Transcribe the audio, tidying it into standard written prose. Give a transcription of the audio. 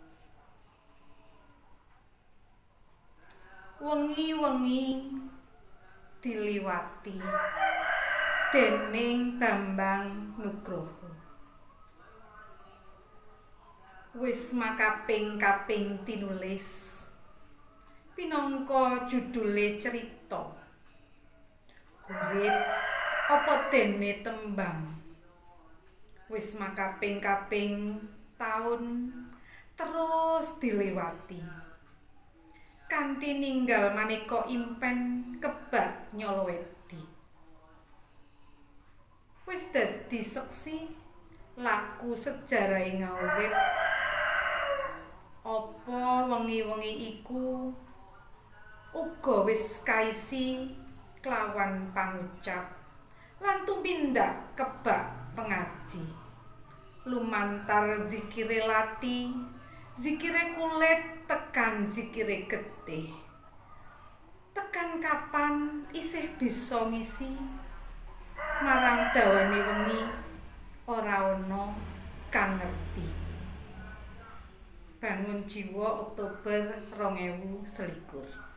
Wengi-wengi diliwati déning Bambang Nugroho. Wis makaping-kaping tinulis pinangka judule cerita. Gurit apa dene tembang. Wis makaping-kaping taun terus diliwati. Kanthi ninggal maneka impen kebak nyolowedi. Wis dadi seksi laku sejarahing urip. Apa wengi-wengi iku uga wis kaisi klawan pangucap lan tumindak kebak pengaji. Lumantar zikire lati, zikire kulit tekan zikire getih. Tekan kapan isih bisa ngisi marang dawane wengi ora ana kang ngerti. Bangun Jiwa Oktober 2021.